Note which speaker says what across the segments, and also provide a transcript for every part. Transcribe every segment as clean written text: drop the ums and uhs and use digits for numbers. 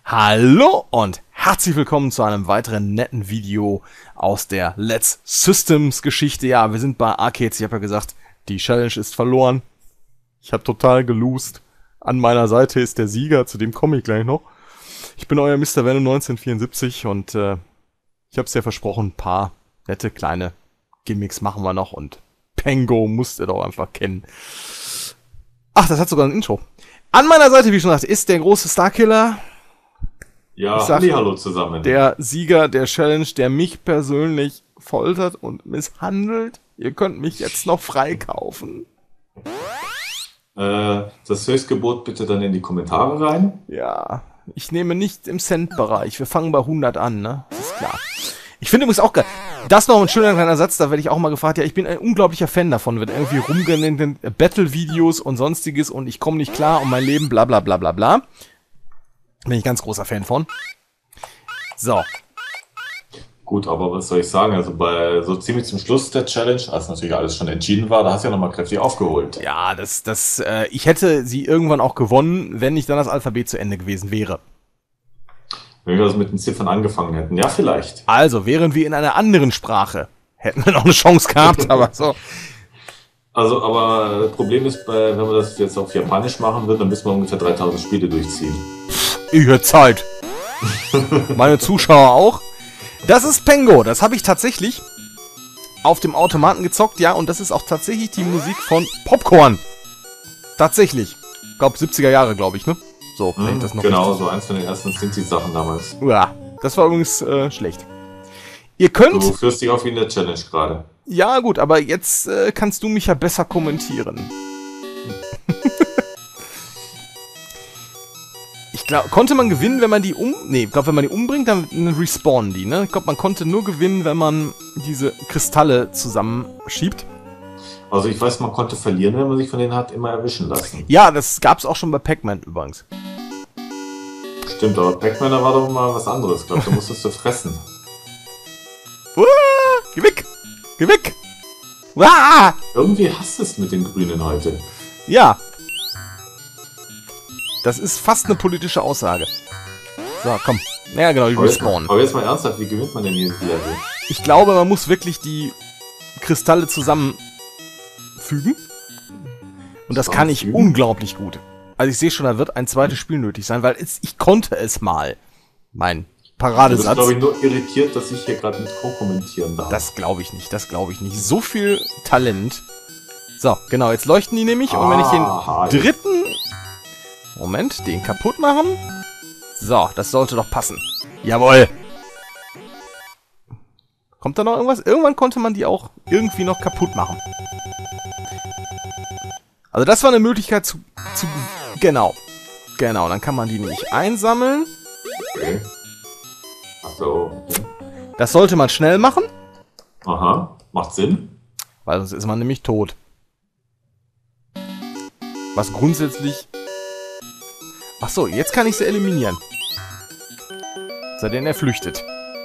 Speaker 1: Hallo und herzlich willkommen zu einem weiteren netten Video aus der Let's Systems Geschichte. Ja, wir sind bei Arcades. Ich habe ja gesagt, die Challenge ist verloren. Ich habe total gelost. An meiner Seite ist der Sieger, zu dem komme ich gleich noch. Ich bin euer Mr. Venom 1974 und ich habe es ja versprochen, ein paar nette kleine Gimmicks machen wir noch und Pengo musst ihr doch einfach kennen. Ach, das hat sogar ein Intro. An meiner Seite, wie schon gesagt, ist der große Starkiller.
Speaker 2: Ja, hallo zusammen.
Speaker 1: Der Sieger der Challenge, der mich persönlich foltert und misshandelt. Ihr könnt mich jetzt noch freikaufen.
Speaker 2: Das Höchstgebot bitte dann in die Kommentare rein.
Speaker 1: Ja, ich nehme nicht im Cent-Bereich. Wir fangen bei 100 an, ne? Das ist klar. Ich finde übrigens auch geil. Das noch ein schöner kleiner Satz, da werde ich auch mal gefragt. Ja, ich bin ein unglaublicher Fan davon. Wird irgendwie rumgenannt in Battle-Videos und sonstiges und ich komme nicht klar um mein Leben, bla bla bla bla bla. Bin ich ganz großer Fan von. So.
Speaker 2: Gut, aber was soll ich sagen? Also bei so ziemlich zum Schluss der Challenge, als natürlich alles schon entschieden war, da hast du ja nochmal kräftig aufgeholt.
Speaker 1: Ja, ich hätte sie irgendwann auch gewonnen, wenn nicht dann das Alphabet zu Ende gewesen wäre.
Speaker 2: Wenn wir das mit den Ziffern angefangen hätten. Ja, vielleicht.
Speaker 1: Also, wären wir in einer anderen Sprache, hätten wir noch eine Chance gehabt, aber so.
Speaker 2: Also, aber das Problem ist, wenn wir das jetzt auf Japanisch machen würden, dann müssen wir ungefähr 3000 Spiele durchziehen.
Speaker 1: Ich hätte Zeit. Meine Zuschauer auch. Das ist Pengo. Das habe ich tatsächlich auf dem Automaten gezockt, ja. Und das ist auch tatsächlich die Musik von Popcorn. Tatsächlich. Ich glaube, 70er Jahre, glaube ich, ne? So, wenn ich das noch
Speaker 2: genau,
Speaker 1: richtig...
Speaker 2: so eins von den ersten Sinti-Sachen damals.
Speaker 1: Ja, das war übrigens schlecht. Ihr könnt...
Speaker 2: Du führst dich auf wie in der Challenge gerade.
Speaker 1: Ja, gut, aber jetzt kannst du mich ja besser kommentieren. Ich glaube, konnte man gewinnen, wenn man die wenn man die umbringt, dann respawnen die, ne? Ich glaube, man konnte nur gewinnen, wenn man diese Kristalle zusammenschiebt.
Speaker 2: Also ich weiß, man konnte verlieren, wenn man sich von denen hat immer erwischen lassen.
Speaker 1: Ja, das gab's auch schon bei Pac-Man übrigens.
Speaker 2: Stimmt, aber Pac-Man, da war doch mal was anderes. Ich glaube, da musstest du fressen.
Speaker 1: Geh weg! Geh weg! Uah!
Speaker 2: Irgendwie hasst es mit den Grünen heute.
Speaker 1: Ja. Das ist fast eine politische Aussage. So, komm. Ja, genau, die respawnen.
Speaker 2: Aber jetzt mal ernsthaft, wie gewinnt man denn hier die Level?
Speaker 1: Ich glaube, man muss wirklich die Kristalle zusammenfügen. Und das kann ich unglaublich gut. Also ich sehe schon, da wird ein zweites Spiel nötig sein, weil ich konnte es mal. Mein Paradesatz.
Speaker 2: Du bist, glaube ich, nur irritiert, dass ich hier gerade mit kommentieren darf.
Speaker 1: Das glaube ich nicht, das glaube ich nicht. So viel Talent. So, genau, jetzt leuchten die nämlich. Und wenn ich den dritten... Moment, den kaputt machen. So, das sollte doch passen. Jawohl. Kommt da noch irgendwas? Irgendwann konnte man die auch irgendwie noch kaputt machen. Also das war eine Möglichkeit zu genau. Genau, dann kann man die nämlich einsammeln.
Speaker 2: Okay. Achso. Okay.
Speaker 1: Das sollte man schnell machen.
Speaker 2: Aha, macht Sinn.
Speaker 1: Weil sonst ist man nämlich tot. Was grundsätzlich... Achso, jetzt kann ich sie eliminieren. Seitdem er flüchtet.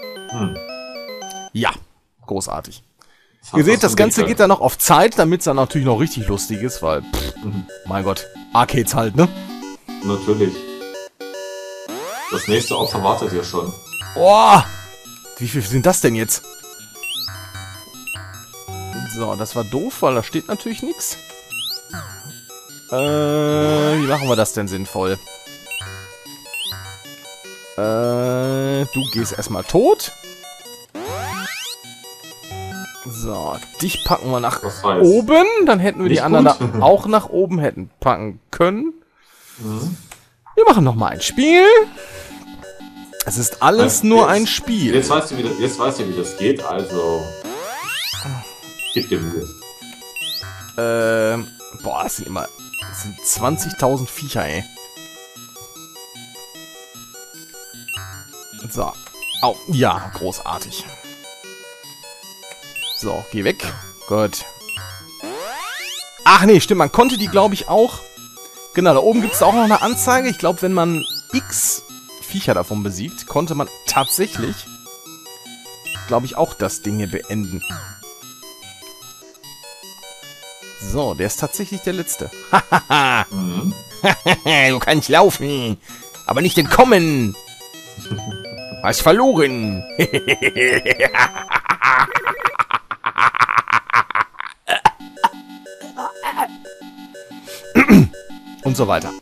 Speaker 1: Ja, großartig. Ihr seht, das Ganze geht dann noch auf Zeit, damit es dann natürlich noch richtig lustig ist, weil, mein Gott, Arcades halt, ne?
Speaker 2: Natürlich. Das nächste Opfer wartet ja schon.
Speaker 1: Boah! Wie viel sind das denn jetzt? So, das war doof, weil da steht natürlich nichts. Wie machen wir das denn sinnvoll? Du gehst erstmal tot. So, dich packen wir nach oben. Dann hätten wir die anderen auch nach oben hätten packen können. Wir machen nochmal ein Spiel. Es ist alles nur ein Spiel.
Speaker 2: Jetzt weißt du, wie das geht, also... Gib dir Mühe.
Speaker 1: Boah, das sind 20.000 Viecher, ey. So. Au. Ja, großartig. So, geh weg. Gut. Ach nee, stimmt, man konnte die, glaube ich, auch... Genau, da oben gibt es auch noch eine Anzeige. Ich glaube, wenn man X Viecher davon besiegt, konnte man tatsächlich, glaube ich, auch das Ding hier beenden. So, der ist tatsächlich der Letzte. Hahaha. Du kannst laufen, aber nicht entkommen. Hast verloren. Und so weiter.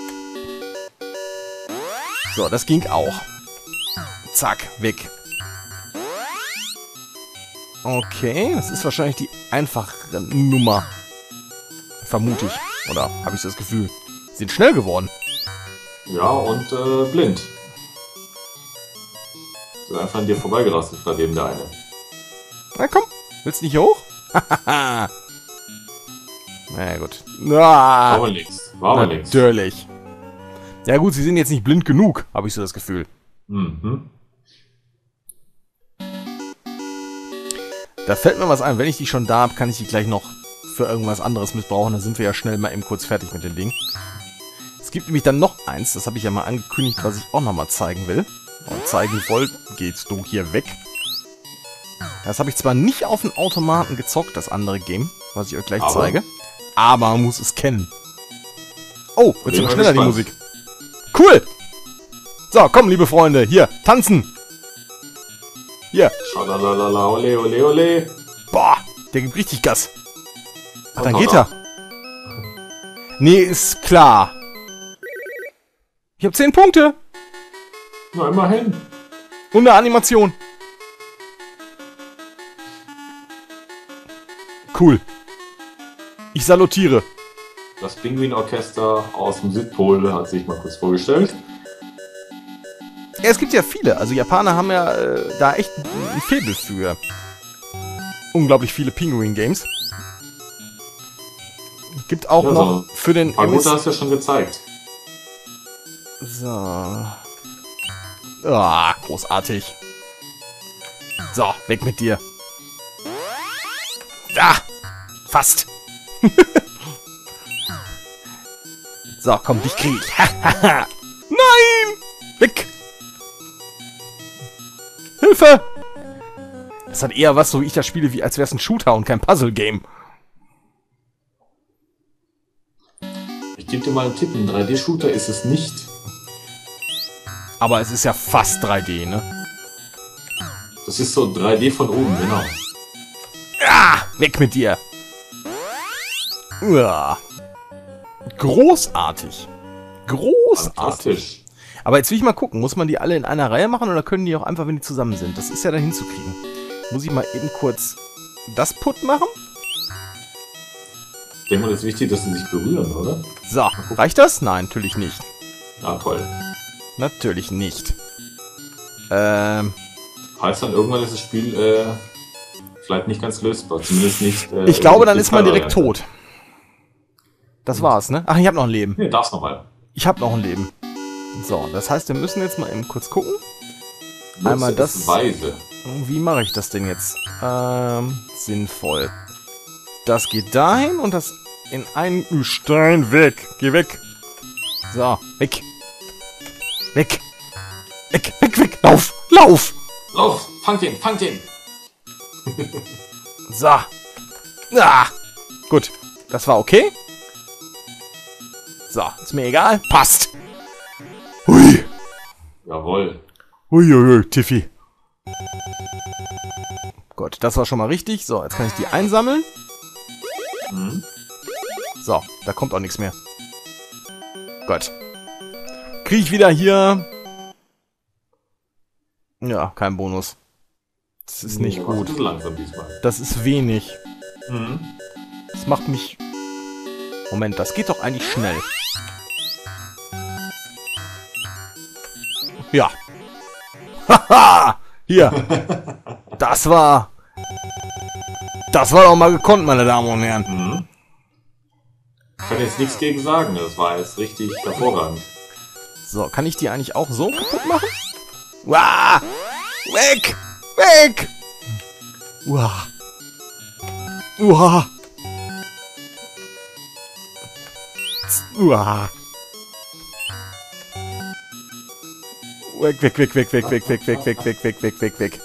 Speaker 1: So, das ging auch. Zack, weg. Okay, das ist wahrscheinlich die einfachere Nummer. Vermute ich. Oder habe ich das Gefühl? Sind schnell geworden.
Speaker 2: Ja, und blind. Sind einfach an dir vorbeigelassen, bei dem der eine.
Speaker 1: Na komm, willst du nicht hoch? Na gut. Ah,
Speaker 2: War aber nix. War aber nix.
Speaker 1: natürlich. Ja gut, sie sind jetzt nicht blind genug, habe ich so das Gefühl.
Speaker 2: Mhm.
Speaker 1: Da fällt mir was ein. Wenn ich die schon da habe, kann ich die gleich noch für irgendwas anderes missbrauchen. Dann sind wir ja schnell mal eben kurz fertig mit dem Ding. Es gibt nämlich dann noch eins, das habe ich ja mal angekündigt, was ich auch nochmal zeigen will. Und zeigen wollte, geht's du hier weg. Das habe ich zwar nicht auf den Automaten gezockt, das andere Game, was ich euch gleich zeige. Aber man muss es kennen. Oh, wird schon schneller die Musik. Cool! So, komm, liebe Freunde, hier, tanzen! Hier.
Speaker 2: Schalalala, ole, ole, ole.
Speaker 1: Boah, der gibt richtig Gas. Ach, dann geht er. Nee, ist klar. Ich habe 10 Punkte.
Speaker 2: Na, immerhin.
Speaker 1: Und eine Animation. Cool. Ich salutiere.
Speaker 2: Das Pinguinorchester aus dem Südpol hat sich mal kurz vorgestellt.
Speaker 1: Ja, es gibt ja viele. Also Japaner haben ja da echt ein Faible für. Unglaublich viele Pinguin-Games. Gibt auch
Speaker 2: Ja,
Speaker 1: noch für den
Speaker 2: gut, hast du ja schon gezeigt.
Speaker 1: So. Ah, großartig. So, weg mit dir. Da! Fast! So, komm, dich krieg ich. Nein! Weg! Hilfe! Das hat eher was, so wie ich das spiele, wie als wäre es ein Shooter und kein Puzzle-Game.
Speaker 2: Ich gebe dir mal einen Tipp, ein 3D-Shooter ist es nicht.
Speaker 1: Aber es ist ja fast 3D, ne?
Speaker 2: Das ist so 3D von oben, genau.
Speaker 1: Ah, weg mit dir! Uah. Großartig. Großartig.
Speaker 2: Fantastisch.
Speaker 1: Aber jetzt will ich mal gucken, muss man die alle in einer Reihe machen oder können die auch einfach, wenn die zusammen sind? Das ist ja dann hinzukriegen. Muss ich mal eben kurz das Put machen?
Speaker 2: Ich denke mal, das ist wichtig, dass sie sich berühren, oder?
Speaker 1: So, reicht das? Nein, natürlich nicht.
Speaker 2: Ah, toll.
Speaker 1: Natürlich nicht.
Speaker 2: Heißt dann, irgendwann ist das Spiel vielleicht nicht ganz lösbar. Zumindest nicht...
Speaker 1: ich glaube, dann ist man direkt tot. Das war's, ne? Ach, ich habe noch ein Leben.
Speaker 2: Nee, darf's nochmal.
Speaker 1: Ich habe noch ein Leben. So, das heißt, wir müssen jetzt mal eben kurz gucken. Einmal das...
Speaker 2: Weise.
Speaker 1: Wie mache ich das denn jetzt? Sinnvoll. Das geht dahin und das in einen Stein weg. Geh weg. So, weg. Weg. Weg, weg, weg. Lauf, lauf.
Speaker 2: Lauf, fangt ihn, fangt ihn.
Speaker 1: So. Ah. Gut, das war okay. So, ist mir egal. Passt. Hui.
Speaker 2: Jawohl.
Speaker 1: Huiuiui, Tiffy. Gut, das war schon mal richtig. So, jetzt kann ich die einsammeln.
Speaker 2: Mhm.
Speaker 1: So, da kommt auch nichts mehr. Gut. Kriege ich wieder hier... Ja, kein Bonus. Das ist nicht gut.
Speaker 2: Ein bisschen langsam diesmal.
Speaker 1: Das ist wenig.
Speaker 2: Mhm.
Speaker 1: Das macht mich... Moment, das geht doch eigentlich schnell. Ja. Haha! Hier. Das war doch mal gekonnt, meine Damen und Herren.
Speaker 2: Mhm. Ich kann jetzt nichts gegen sagen. Das war jetzt richtig hervorragend.
Speaker 1: So, kann ich die eigentlich auch so kaputt machen? Uah! Weg! Weg! Uah! Uah! Uah! Weg, weg, weg, weg, weg, weg, weg, weg, weg, weg, weg, weg, weg, weg.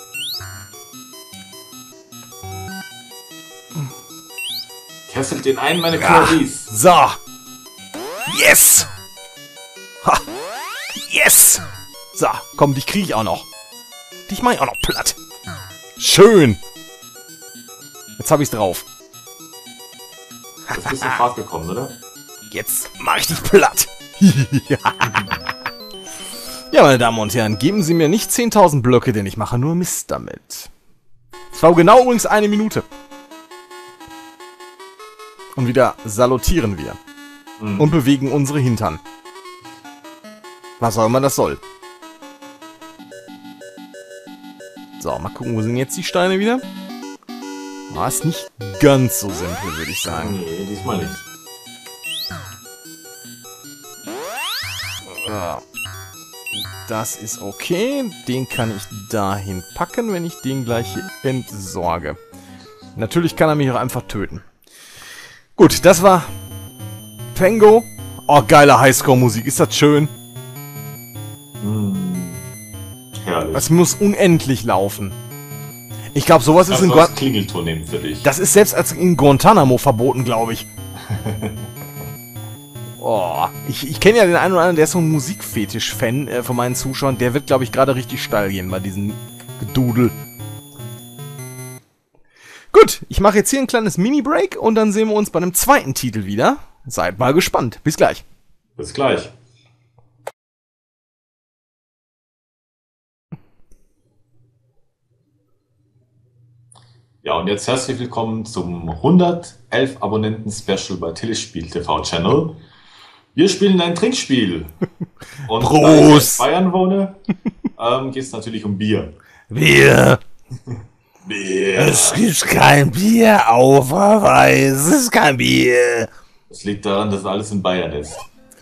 Speaker 2: Kesselt den einen meine Kirby's.
Speaker 1: So! Yes! Ha! Yes! So, komm, dich kriege ich auch noch. Dich mache ich auch noch platt. Schön. Jetzt habe ich's drauf.
Speaker 2: Jetzt bist du in Fahrt gekommen, oder?
Speaker 1: Jetzt mache ich dich platt. Ja, meine Damen und Herren, geben Sie mir nicht 10.000 Blöcke, denn ich mache nur Mist damit. Es war genau übrigens 1 Minute. Und wieder salutieren wir. Und bewegen unsere Hintern. Was auch immer das soll. So, mal gucken, wo sind jetzt die Steine wieder? War es nicht ganz so simpel, würde ich sagen.
Speaker 2: Nee, diesmal nicht.
Speaker 1: Ja. Das ist okay. Den kann ich dahin packen, wenn ich den gleich hier entsorge. Natürlich kann er mich auch einfach töten. Gut, das war Pengo. Oh, geile Highscore-Musik. Ist das schön?
Speaker 2: Herrlich.
Speaker 1: Das muss unendlich laufen. Ich glaube, sowas ist
Speaker 2: in das Klingelton nehmen für dich.
Speaker 1: Das ist selbst als in Guantanamo verboten, glaube ich. Oh, ich kenne ja den einen oder anderen, der ist so ein Musikfetisch-Fan von meinen Zuschauern. Der wird, glaube ich, gerade richtig steil gehen bei diesem Gedudel. Gut, ich mache jetzt hier ein kleines Mini-Break und dann sehen wir uns bei einem zweiten Titel wieder. Seid mal gespannt. Bis gleich.
Speaker 2: Bis gleich. Ja, und jetzt herzlich willkommen zum 111 Abonnenten-Special bei Telespiel TV Channel. Wir spielen ein Trinkspiel. Und
Speaker 1: Prost!
Speaker 2: Da ich in Bayern wohne, geht es natürlich um Bier.
Speaker 1: Bier!
Speaker 2: Bier!
Speaker 1: Es gibt kein Bier auf Hawaii. Es ist kein Bier.
Speaker 2: Das liegt daran, dass alles in Bayern ist.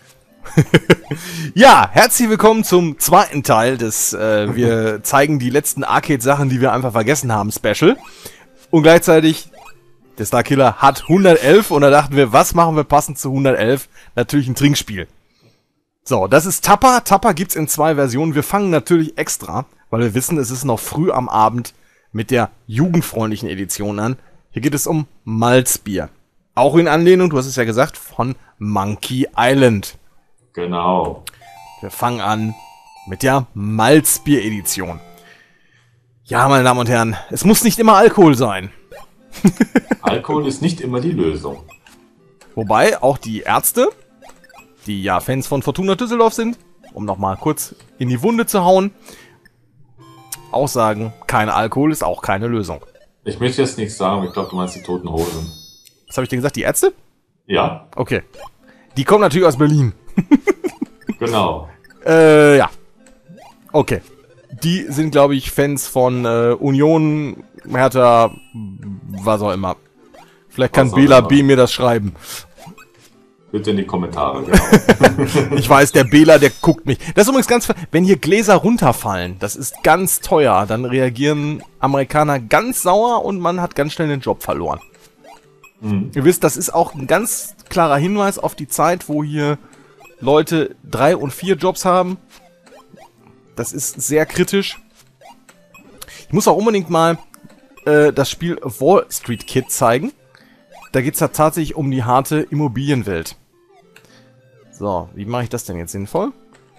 Speaker 1: Ja, herzlich willkommen zum zweiten Teil des wir zeigen die letzten Arcade-Sachen, die wir einfach vergessen haben, Special. Und gleichzeitig, der Starkiller hat 111 und da dachten wir, was machen wir passend zu 111? Natürlich ein Trinkspiel. So, das ist Tapper. Tapper gibt's in 2 Versionen. Wir fangen natürlich extra, weil wir wissen, es ist noch früh am Abend mit der jugendfreundlichen Edition an. Hier geht es um Malzbier. Auch in Anlehnung, du hast es ja gesagt, von Monkey Island.
Speaker 2: Genau.
Speaker 1: Wir fangen an mit der Malzbier-Edition. Ja, meine Damen und Herren, es muss nicht immer Alkohol sein.
Speaker 2: Alkohol ist nicht immer die Lösung.
Speaker 1: Wobei auch die Ärzte, die ja Fans von Fortuna Düsseldorf sind, um nochmal kurz in die Wunde zu hauen, auch sagen, kein Alkohol ist auch keine Lösung.
Speaker 2: Ich möchte jetzt nichts sagen, aber ich glaube, du meinst die Toten Hosen.
Speaker 1: Was habe ich denn gesagt, die Ärzte?
Speaker 2: Ja,
Speaker 1: Okay. Die kommen natürlich aus Berlin.
Speaker 2: genau.
Speaker 1: Ja. Okay. Die sind, glaube ich, Fans von Union, Hertha, was auch immer. Vielleicht kann
Speaker 2: Was auch
Speaker 1: Bela
Speaker 2: immer.
Speaker 1: B. mir das schreiben.
Speaker 2: Bitte in die Kommentare, genau.
Speaker 1: Ich weiß, der Bela, der guckt mich. Das ist übrigens ganz... Wenn hier Gläser runterfallen, das ist ganz teuer. Dann reagieren Amerikaner ganz sauer und man hat ganz schnell den Job verloren. Ihr wisst, das ist auch ein ganz klarer Hinweis auf die Zeit, wo hier Leute 3 und 4 Jobs haben. Das ist sehr kritisch. Ich muss auch unbedingt mal das Spiel Wall Street Kid zeigen. Da geht es ja tatsächlich um die harte Immobilienwelt. So, wie mache ich das denn jetzt sinnvoll?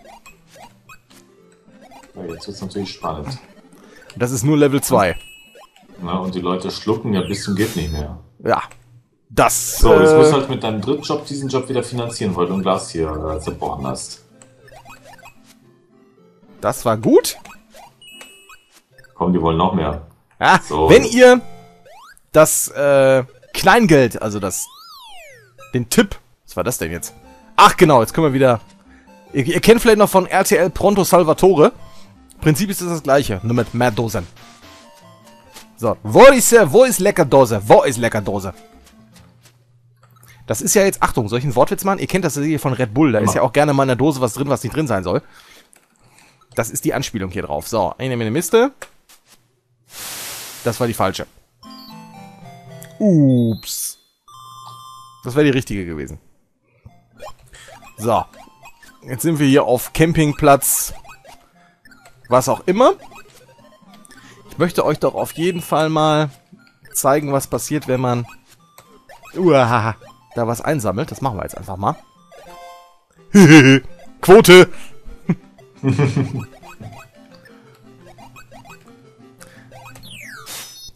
Speaker 2: Ja, jetzt wird es natürlich spannend.
Speaker 1: Das ist nur Level 2.
Speaker 2: Na, und die Leute schlucken ja bis zum geht nicht mehr.
Speaker 1: Ja. Das,
Speaker 2: So, jetzt musst du halt mit deinem Drittjob diesen Job wieder finanzieren, weil du ein Glas hier zerbrochen hast.
Speaker 1: das war gut.
Speaker 2: Komm, die wollen noch mehr.
Speaker 1: Ja,
Speaker 2: So.
Speaker 1: wenn ihr das Kleingeld, also den Tipp, was war das denn jetzt? Ach genau, jetzt können wir wieder... Ihr kennt vielleicht noch von RTL Pronto Salvatore. Im Prinzip ist es das gleiche, nur mit mehr Dosen. So, wo ist Leckerdose? Wo ist Leckerdose? Das ist ja jetzt, Achtung, soll ich einen Wortwitz machen? Ihr kennt das hier von Red Bull, da ist ja auch gerne mal in der Dose was drin, was nicht drin sein soll. Das ist die Anspielung hier drauf. So, ich nehme eine Miste. Das war die falsche. Ups. Das wäre die richtige gewesen. So. Jetzt sind wir hier auf Campingplatz. Was auch immer. Ich möchte euch doch auf jeden Fall mal zeigen, was passiert, wenn man da was einsammelt. Das machen wir jetzt einfach mal. Quote!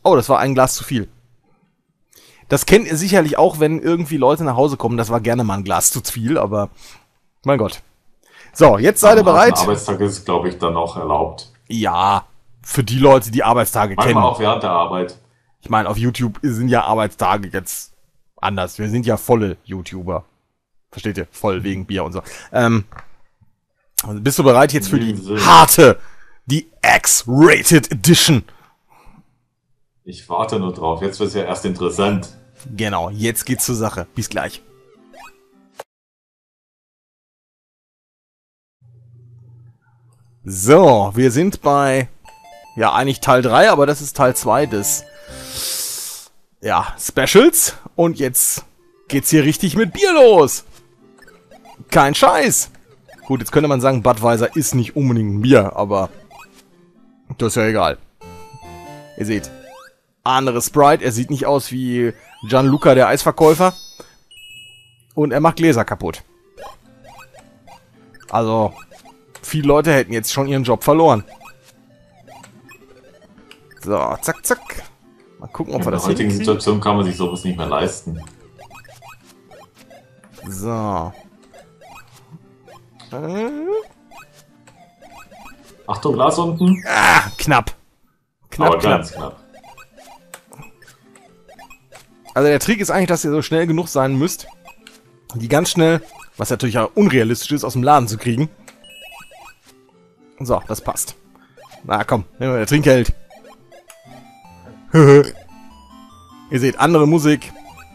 Speaker 1: Oh, das war ein Glas zu viel. Das kennt ihr sicherlich auch, wenn irgendwie Leute nach Hause kommen. Das war gerne mal ein Glas zu viel, aber mein Gott. So, jetzt seid ihr bereit.
Speaker 2: Am Arbeitstag ist es, glaube ich, dann auch erlaubt.
Speaker 1: Ja, für die Leute, die Arbeitstage
Speaker 2: Manchmal
Speaker 1: kennen.
Speaker 2: auch während der Arbeit.
Speaker 1: Ich meine, auf YouTube sind ja Arbeitstage jetzt anders. Wir sind ja volle YouTuber. Versteht ihr? Voll wegen Bier und so. Bist du bereit jetzt für die harte, die X-Rated Edition?
Speaker 2: Ich warte nur drauf. Jetzt wird es ja erst interessant.
Speaker 1: Genau, jetzt geht's zur Sache. Bis gleich. So, wir sind bei, ja, eigentlich Teil 3, aber das ist Teil 2 des, ja, Specials. Und jetzt geht's hier richtig mit Bier los. Kein Scheiß. Gut, jetzt könnte man sagen, Budweiser ist nicht unbedingt ein Bier, aber das ist ja egal. Ihr seht, andere Sprite, er sieht nicht aus wie Gianluca, der Eisverkäufer. Und er macht Gläser kaputt. Also, viele Leute hätten jetzt schon ihren Job verloren. So, zack, zack. Mal gucken, ob wir das
Speaker 2: hinkriegen. In der heutigen
Speaker 1: hinkriegen.
Speaker 2: Situation kann man sich sowas nicht mehr leisten.
Speaker 1: So.
Speaker 2: Achtung, Glas unten.
Speaker 1: Ah, knapp. Knapp,
Speaker 2: Aber
Speaker 1: knapp.
Speaker 2: ganz knapp.
Speaker 1: Also der Trick ist eigentlich, dass ihr so schnell genug sein müsst, die ganz schnell, was natürlich auch unrealistisch ist, aus dem Laden zu kriegen. So, das passt. Na komm, nehmen wir der Trinkgeld. Ihr seht, andere Musik.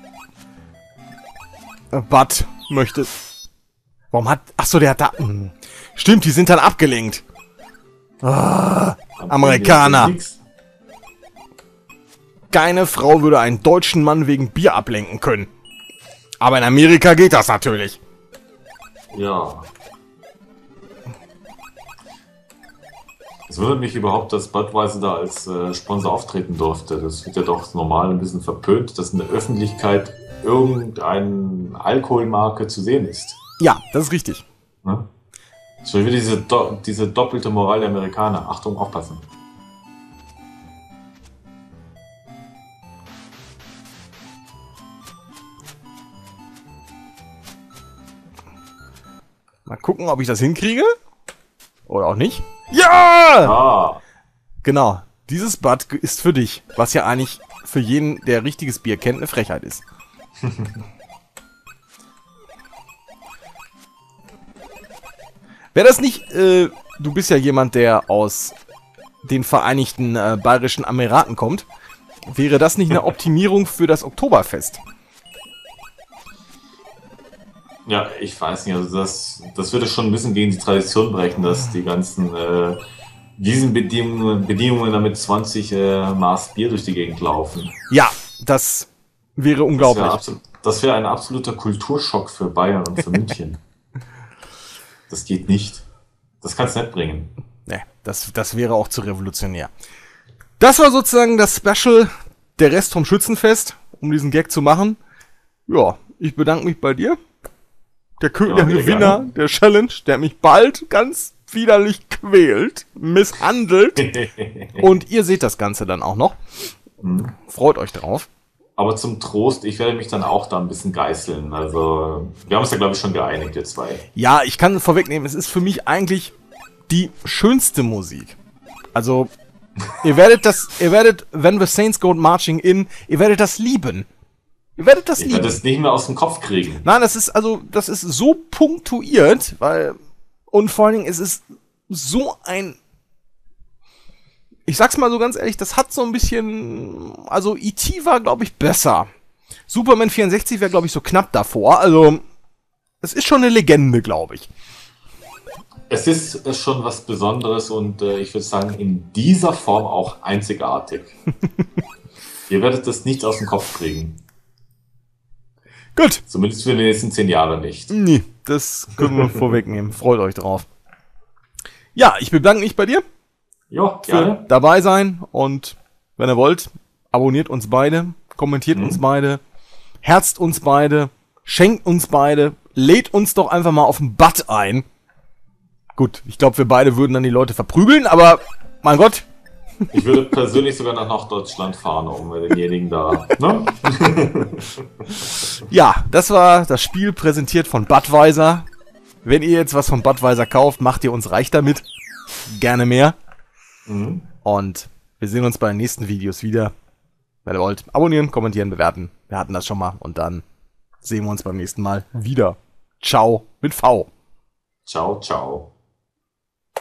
Speaker 1: Bud möchte... Warum hat... Achso, der hat da... Stimmt, die sind dann abgelenkt. Ah, Amerikaner. Keine Frau würde einen deutschen Mann wegen Bier ablenken können. Aber in Amerika geht das natürlich.
Speaker 2: Ja. Es wundert mich überhaupt, dass Budweiser da als Sponsor auftreten durfte. Das wird ja doch normal ein bisschen verpönt, dass in der Öffentlichkeit irgendeine Alkoholmarke zu sehen ist.
Speaker 1: Ja, das ist richtig.
Speaker 2: Ne? Schon wieder diese doppelte Moral der Amerikaner. Achtung, aufpassen.
Speaker 1: Mal gucken, ob ich das hinkriege. Oder auch nicht. Ja!
Speaker 2: Ah,
Speaker 1: Genau. Dieses Bud ist für dich. Was ja eigentlich für jeden, der richtiges Bier kennt, eine Frechheit ist. Wäre das nicht... du bist ja jemand, der aus den Vereinigten Bayerischen Emiraten kommt. Wäre das nicht eine Optimierung für das Oktoberfest?
Speaker 2: ja, ich weiß nicht. Also das würde schon ein bisschen gegen die Tradition brechen, dass die ganzen diesen Bedingungen damit 20 Maß Bier durch die Gegend laufen.
Speaker 1: Ja, das wäre unglaublich.
Speaker 2: Das wäre ein absoluter Kulturschock für Bayern und für München. Das geht nicht. Das kannst du nicht bringen.
Speaker 1: Ne, das wäre auch zu revolutionär. Das war sozusagen das Special, der Rest vom Schützenfest, um diesen Gag zu machen. Ja, ich bedanke mich bei dir. Der Gewinner
Speaker 2: gerne.
Speaker 1: der Challenge, der mich bald ganz widerlich quält, misshandelt. Und ihr seht das Ganze dann auch noch. Freut euch drauf.
Speaker 2: Aber zum Trost, ich werde mich dann auch da ein bisschen geißeln. Also, wir haben uns ja, glaube ich, schon geeinigt, wir zwei.
Speaker 1: Ja, ich kann vorwegnehmen, es ist für mich eigentlich die schönste Musik. Also, ihr werdet, When the Saints Go Marching In, ihr werdet das lieben. Ihr werdet das
Speaker 2: Ich
Speaker 1: lieben.
Speaker 2: werde es nicht mehr aus dem Kopf kriegen.
Speaker 1: Nein, das ist so punktuiert, weil, und vor allen Dingen, es ist so ein, ich sag's mal so ganz ehrlich, das hat so ein bisschen, also E.T. war, glaube ich, besser. Superman 64 wäre, glaube ich, so knapp davor, also, es ist schon eine Legende, glaube ich.
Speaker 2: Es ist schon was Besonderes und ich würde sagen, in dieser Form auch einzigartig. Ihr werdet das nicht aus dem Kopf kriegen.
Speaker 1: Gut.
Speaker 2: Zumindest für die nächsten 10 Jahre nicht.
Speaker 1: Nee, das können wir vorwegnehmen. Freut euch drauf. Ja, ich bedanke mich bei dir
Speaker 2: Jo,
Speaker 1: für
Speaker 2: gerne.
Speaker 1: dabei sein und wenn ihr wollt, abonniert uns beide, kommentiert uns beide, herzt uns beide, schenkt uns beide, lädt uns doch einfach mal auf den Bud ein. Gut, ich glaube, wir beide würden dann die Leute verprügeln, aber mein Gott,
Speaker 2: Ich würde persönlich sogar nach Norddeutschland fahren, um denjenigen da. Ne?
Speaker 1: Ja, das war das Spiel präsentiert von Budweiser. Wenn ihr jetzt was von Budweiser kauft, macht ihr uns reich damit. Gerne mehr.
Speaker 2: Mhm.
Speaker 1: Und wir sehen uns bei den nächsten Videos wieder. Wenn ihr wollt, abonnieren, kommentieren, bewerten. Wir hatten das schon mal. Und dann sehen wir uns beim nächsten Mal wieder. Ciao mit V.
Speaker 2: Ciao, ciao.